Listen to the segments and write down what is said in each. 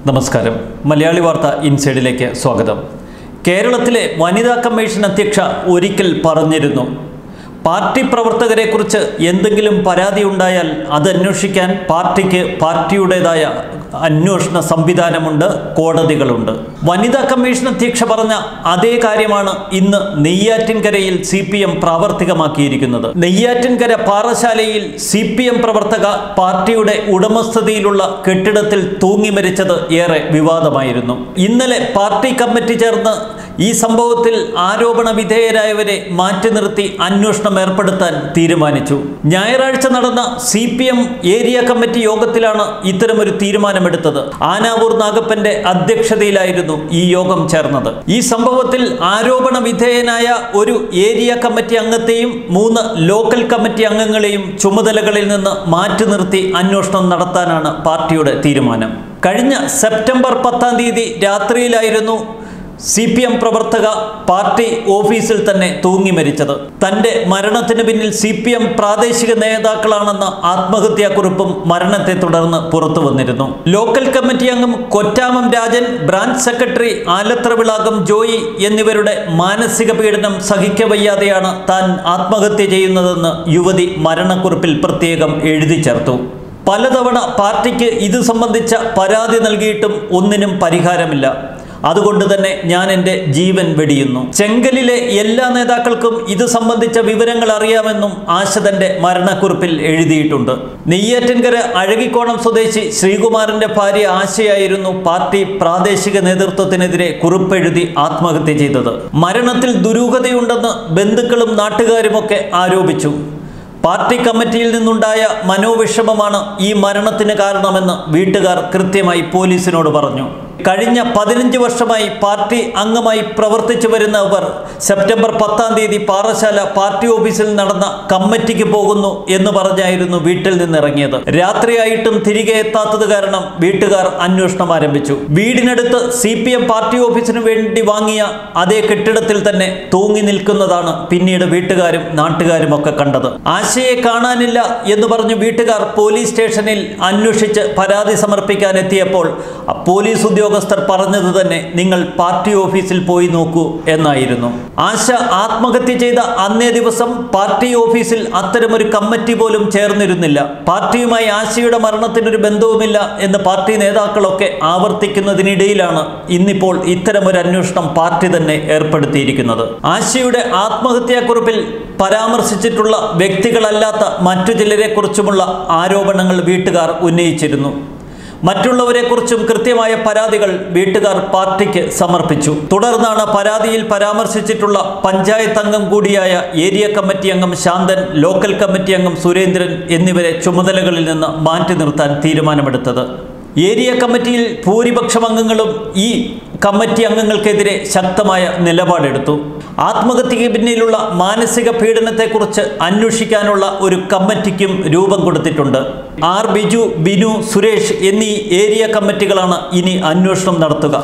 നമസ്കാരം. മലയാളി വാർത്ത ഇൻസൈഡിലേക്ക് സ്വാഗതം. കേരളത്തിലെ വനിതാ കമ്മീഷൻ അധ്യക്ഷ ഒരിക്കൽ പറഞ്ഞിരുന്നു, പാർട്ടി പ്രവർത്തകരെക്കുറിച്ച് എന്തെങ്കിലും പരാതി ഉണ്ടായാൽ അത് അന്വേഷിക്കാൻ പാർട്ടിക്ക് പാർട്ടിയുടേതായ അന്വേഷണ സംവിധാനമുണ്ട്, കോടതികളുണ്ട്. വനിതാ കമ്മീഷൻ അധ്യക്ഷ പറഞ്ഞ അതേ കാര്യമാണ് ഇന്ന് നെയ്യാറ്റിൻകരയിൽ CPM പ്രാവർത്തികമാക്കിയിരിക്കുന്നത്. നെയ്യാറ്റിൻകര പാറശാലയിൽ CPM പ്രവർത്തക പാർട്ടിയുടെ ഉടമസ്ഥതയിലുള്ള കെട്ടിടത്തിൽ തൂങ്ങി മരിച്ചത് ഏറെ വിവാദമായിരുന്നു. ഇന്നലെ പാർട്ടി കമ്മിറ്റി ചേർന്ന് ഈ സംഭവത്തിൽ ആരോപണ വിധേയരായവരെ മാറ്റി നിർത്തി അന്വേഷണം ഏർപ്പെടുത്താൻ തീരുമാനിച്ചു. ഞായറാഴ്ച നടന്ന CPM ഏരിയ കമ്മിറ്റി യോഗത്തിലാണ് ഇത്തരമൊരു തീരുമാനമെടുത്തത്. ആനാവൂർ നാഗപ്പന്റെ അധ്യക്ഷതയിലായിരുന്നു ഈ യോഗം ചേർന്നത്. ഈ സംഭവത്തിൽ ആരോപണ വിധേയനായ ഒരു ഏരിയ കമ്മിറ്റി അംഗത്തെയും 3 ലോക്കൽ കമ്മിറ്റി അംഗങ്ങളെയും ചുമതലകളിൽ നിന്ന് മാറ്റി നിർത്തി അന്വേഷണം നടത്താനാണ് പാർട്ടിയുടെ തീരുമാനം. കഴിഞ്ഞ സെപ്റ്റംബർ 10-ാം തീയതി രാത്രിയിലായിരുന്നു CPM പ്രവർത്തക പാർട്ടി ഓഫീസിൽ തന്നെ തൂങ്ങി മരിച്ചത്. തൻ്റെ മരണത്തിന് പിന്നിൽ CPM പ്രാദേശിക നേതാക്കളാണെന്ന ആത്മഹത്യാക്കുറിപ്പും മരണത്തെ തുടർന്ന് പുറത്തു വന്നിരുന്നു. ലോക്കൽ കമ്മിറ്റി അംഗം കൊറ്റാമം രാജൻ, ബ്രാഞ്ച് സെക്രട്ടറി ആലത്രവിളാകം ജോയി എന്നിവരുടെ മാനസിക പീഡനം സഹിക്കവയ്യാതെയാണ് താൻ ആത്മഹത്യ ചെയ്യുന്നതെന്ന് യുവതി മരണക്കുറിപ്പിൽ പ്രത്യേകം എഴുതി ചേർത്തു. പലതവണ പാർട്ടിക്ക് ഇത് സംബന്ധിച്ച പരാതി നൽകിയിട്ടും ഒന്നിനും പരിഹാരമില്ല. അതുകൊണ്ട് തന്നെ ഞാൻ എൻ്റെ ജീവൻ വെടിയുന്നു. ചെങ്കലിലെ എല്ലാ നേതാക്കൾക്കും ഇത് സംബന്ധിച്ച വിവരങ്ങൾ അറിയാമെന്നും ആശ തൻ്റെ മരണക്കുറിപ്പിൽ എഴുതിയിട്ടുണ്ട്. നെയ്യാറ്റിൻകര അഴകിക്കോണം സ്വദേശി ശ്രീകുമാറിൻ്റെ ഭാര്യ ആശയായിരുന്നു പാർട്ടി പ്രാദേശിക നേതൃത്വത്തിനെതിരെ കുറിപ്പെഴുതി ആത്മഹത്യ ചെയ്തത്. മരണത്തിൽ ദുരൂഹതയുണ്ടെന്ന് ബന്ധുക്കളും നാട്ടുകാരുമൊക്കെ ആരോപിച്ചു. പാർട്ടി കമ്മിറ്റിയിൽ നിന്നുണ്ടായ മനോവിഷമമാണ് ഈ മരണത്തിന് കാരണമെന്ന് വീട്ടുകാർ കൃത്യമായി പോലീസിനോട് പറഞ്ഞു. കഴിഞ്ഞ 15 വർഷമായി പാർട്ടി അംഗമായി പ്രവർത്തിച്ചു വരുന്നവർ സെപ്റ്റംബർ 10-ാം തീയതി പാറശാല പാർട്ടി ഓഫീസിൽ നടന്ന കമ്മിറ്റിക്ക് പോകുന്നു എന്ന് പറഞ്ഞായിരുന്നു വീട്ടിൽ നിന്നിറങ്ങിയത്. രാത്രിയായിട്ടും തിരികെ എത്താത്തത് കാരണം വീട്ടുകാർ അന്വേഷണം ആരംഭിച്ചു. വീടിനടുത്ത് CPM പാർട്ടി ഓഫീസിന് വേണ്ടി വാങ്ങിയ അതേ കെട്ടിടത്തിൽ തന്നെ തൂങ്ങി നിൽക്കുന്നതാണ് പിന്നീട് വീട്ടുകാരും നാട്ടുകാരും ഒക്കെ കണ്ടത്. ആശയെ കാണാനില്ല എന്ന് പറഞ്ഞു വീട്ടുകാർ പോലീസ് സ്റ്റേഷനിൽ അന്വേഷിച്ച് പരാതി സമർപ്പിക്കാൻ എത്തിയപ്പോൾ പോലീസ് ഉദ്യോഗസ്ഥർ പറഞ്ഞത് തന്നെ നിങ്ങൾ പാർട്ടി ഓഫീസിൽ പോയി നോക്കൂ എന്നായിരുന്നു. ആശ ആത്മഹത്യ ചെയ്ത അന്നേ ദിവസം പാർട്ടി ഓഫീസിൽ അത്തരമൊരു കമ്മിറ്റി പോലും ചേർന്നിരുന്നില്ല. പാർട്ടിയുമായി ആശയുടെ മരണത്തിനൊരു ബന്ധവുമില്ല എന്ന് പാർട്ടി നേതാക്കളൊക്കെ ആവർത്തിക്കുന്നതിനിടയിലാണ് ഇന്നിപ്പോൾ ഇത്തരമൊരു അന്വേഷണം പാർട്ടി തന്നെ ഏർപ്പെടുത്തിയിരിക്കുന്നത്. ആശയുടെ ആത്മഹത്യാക്കുറിപ്പിൽ പരാമർശിച്ചിട്ടുള്ള വ്യക്തികളല്ലാത്ത മറ്റു ചിലരെക്കുറിച്ചുമുള്ള ആരോപണങ്ങൾ വീട്ടുകാർ ഉന്നയിച്ചിരുന്നു. മറ്റുള്ളവരെക്കുറിച്ചും കൃത്യമായ പരാതികൾ വീട്ടുകാർ പാർട്ടിക്ക് സമർപ്പിച്ചു. തുടർന്നാണ് പരാതിയിൽ പരാമർശിച്ചിട്ടുള്ള പഞ്ചായത്ത് അംഗം കൂടിയായ ഏരിയ കമ്മിറ്റി അംഗം ശാന്തൻ, ലോക്കൽ കമ്മിറ്റി അംഗം സുരേന്ദ്രൻ എന്നിവരെ ചുമതലകളിൽ നിന്ന് മാറ്റി നിർത്താൻ തീരുമാനമെടുത്തത്. ഏരിയ കമ്മിറ്റിയിൽ ഭൂരിപക്ഷം അംഗങ്ങളും ഈ കമ്മിറ്റി അംഗങ്ങൾക്കെതിരെ ശക്തമായ നിലപാടെടുത്തു. ആത്മഹത്യയ്ക്ക് പിന്നിലുള്ള മാനസിക പീഡനത്തെക്കുറിച്ച് അന്വേഷിക്കാനുള്ള ഒരു കമ്മിറ്റിക്കും രൂപം കൊടുത്തിട്ടുണ്ട്. R. ബിജു, ബിനു, സുരേഷ് എന്നീ ഏരിയ കമ്മിറ്റികളാണ് ഇനി അന്വേഷണം നടത്തുക.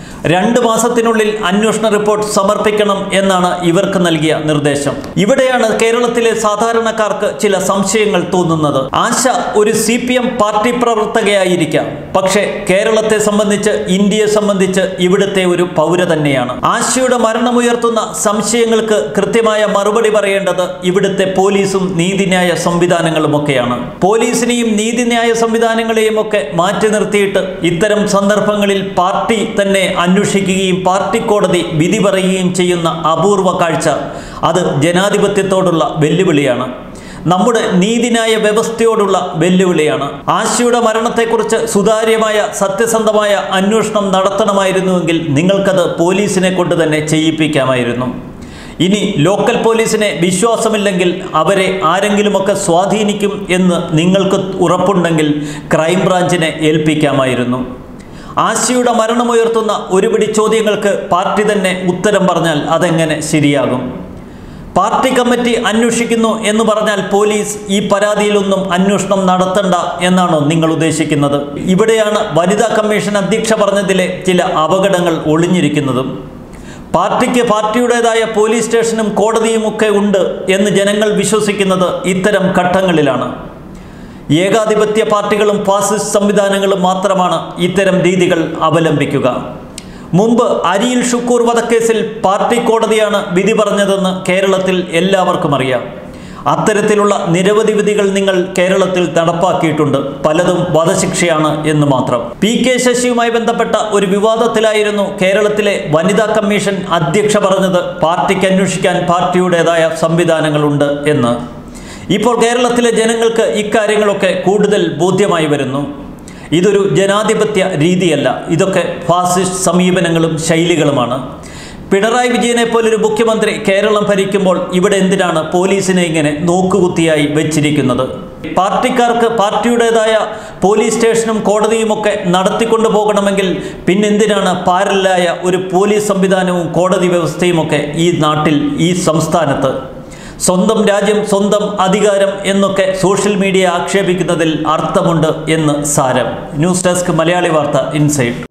2 മാസത്തിനുള്ളിൽ അന്വേഷണ റിപ്പോർട്ട് സമർപ്പിക്കണം എന്നാണ് ഇവർക്ക് നൽകിയ നിർദ്ദേശം. ഇവിടെയാണ് കേരളത്തിലെ സാധാരണക്കാർക്ക് ചില സംശയങ്ങൾ തോന്നുന്നത്. ആശ ഒരു CPM പാർട്ടി പ്രവർത്തകയായിരിക്കാം, പക്ഷേ കേരളത്തെ സംബന്ധിച്ച്, ഇന്ത്യയെ സംബന്ധിച്ച് ഇവിടുത്തെ ഒരു പൗര തന്നെയാണ്. ആശയുടെ മരണമുയർത്തുന്ന സംശയങ്ങൾക്ക് കൃത്യമായ മറുപടി പറയേണ്ടത് ഇവിടുത്തെ പോലീസും നീതിന്യായ സംവിധാനങ്ങളുമൊക്കെയാണ്. പോലീസിനെയും നീതിന്യായ സംവിധാനങ്ങളെയും ഒക്കെ മാറ്റി നിർത്തിയിട്ട് ഇത്തരം സന്ദർഭങ്ങളിൽ പാർട്ടി തന്നെ അന്വേഷിക്കുകയും പാർട്ടി കോടതി വിധി പറയുകയും ചെയ്യുന്ന അപൂർവ കാഴ്ച അത് ജനാധിപത്യത്തോടുള്ള വെല്ലുവിളിയാണ്. നമ്മുടെ നീതിന്യായ വ്യവസ്ഥയോടുള്ള വെല്ലുവിളിയാണ്. ആശയുടെ മരണത്തെക്കുറിച്ച് സുതാര്യമായ സത്യസന്ധമായ അന്വേഷണം നടത്തണമായിരുന്നുവെങ്കിൽ നിങ്ങൾക്കത് പോലീസിനെ കൊണ്ട് തന്നെ ചെയ്യിപ്പിക്കാമായിരുന്നു. ഇനി ലോക്കൽ പോലീസിനെ വിശ്വാസമില്ലെങ്കിൽ അവരെ ആരെങ്കിലുമൊക്കെ സ്വാധീനിക്കും എന്ന് നിങ്ങൾക്ക് ഉറപ്പുണ്ടെങ്കിൽ ക്രൈംബ്രാഞ്ചിനെ ഏൽപ്പിക്കാമായിരുന്നു. ആശയുടെ മരണമുയർത്തുന്ന ഒരുപിടി ചോദ്യങ്ങൾക്ക് പാർട്ടി തന്നെ ഉത്തരം പറഞ്ഞാൽ അതെങ്ങനെ ശരിയാകും? പാർട്ടി കമ്മിറ്റി അന്വേഷിക്കുന്നു എന്ന് പറഞ്ഞാൽ പോലീസ് ഈ പരാതിയിലൊന്നും അന്വേഷണം നടത്തണ്ട എന്നാണോ നിങ്ങൾ ഉദ്ദേശിക്കുന്നത്? ഇവിടെയാണ് വനിതാ കമ്മീഷൻ അധ്യക്ഷ പറഞ്ഞതിലെ ചില അപകടങ്ങൾ ഒളിഞ്ഞിരിക്കുന്നതും. പാർട്ടിക്ക് പാർട്ടിയുടേതായ പോലീസ് സ്റ്റേഷനും കോടതിയും ഒക്കെ ഉണ്ട് എന്ന് ജനങ്ങൾ വിശ്വസിക്കുന്നത് ഇത്തരം ഘട്ടങ്ങളിലാണ്. ഏകാധിപത്യ പാർട്ടികളും ഫാസിസ്റ്റ് സംവിധാനങ്ങളും മാത്രമാണ് ഇത്തരം രീതികൾ അവലംബിക്കുക. മുമ്പ് അരിയിൽ ഷുക്കൂർ വധക്കേസിൽ പാർട്ടി കോടതിയാണ് വിധി പറഞ്ഞതെന്ന് കേരളത്തിൽ എല്ലാവർക്കും അറിയാം. അത്തരത്തിലുള്ള നിരവധി വിധികൾ നിങ്ങൾ കേരളത്തിൽ നടപ്പാക്കിയിട്ടുണ്ട്. പലതും വധശിക്ഷയാണ് എന്ന് മാത്രം. PK ശശിയുമായി ബന്ധപ്പെട്ട ഒരു വിവാദത്തിലായിരുന്നു കേരളത്തിലെ വനിതാ കമ്മീഷൻ അധ്യക്ഷ പറഞ്ഞത് പാർട്ടിക്ക് അന്വേഷിക്കാൻ പാർട്ടിയുടേതായ സംവിധാനങ്ങളുണ്ട് എന്ന്. ഇപ്പോൾ കേരളത്തിലെ ജനങ്ങൾക്ക് ഇക്കാര്യങ്ങളൊക്കെ കൂടുതൽ ബോധ്യമായി വരുന്നു. ഇതൊരു ജനാധിപത്യ രീതിയല്ല, ഇതൊക്കെ ഫാസിസ്റ്റ് സമീപനങ്ങളും ശൈലികളുമാണ്. പിണറായി വിജയനെ പോലൊരു മുഖ്യമന്ത്രി കേരളം ഭരിക്കുമ്പോൾ ഇവിടെ എന്തിനാണ് പോലീസിനെ ഇങ്ങനെ നോക്കുകുത്തിയായി വെച്ചിരിക്കുന്നത്? പാർട്ടിക്കാർക്ക് പാർട്ടിയുടേതായ പോലീസ് സ്റ്റേഷനും കോടതിയുമൊക്കെ നടത്തിക്കൊണ്ടു പോകണമെങ്കിൽ പിന്നെന്തിനാണ് പാരലായ ഒരു പോലീസ് സംവിധാനവും കോടതി വ്യവസ്ഥയുമൊക്കെ ഈ നാട്ടിൽ, ഈ സംസ്ഥാനത്ത്? സ്വന്തം രാജ്യം, സ്വന്തം അധികാരം എന്നൊക്കെ സോഷ്യൽ മീഡിയ ആക്ഷേപിക്കുന്നതിൽ അർത്ഥമുണ്ട് എന്ന് സാരം. ന്യൂസ് ഡെസ്ക് മലയാളി വാർത്ത ഇൻസൈഡ്.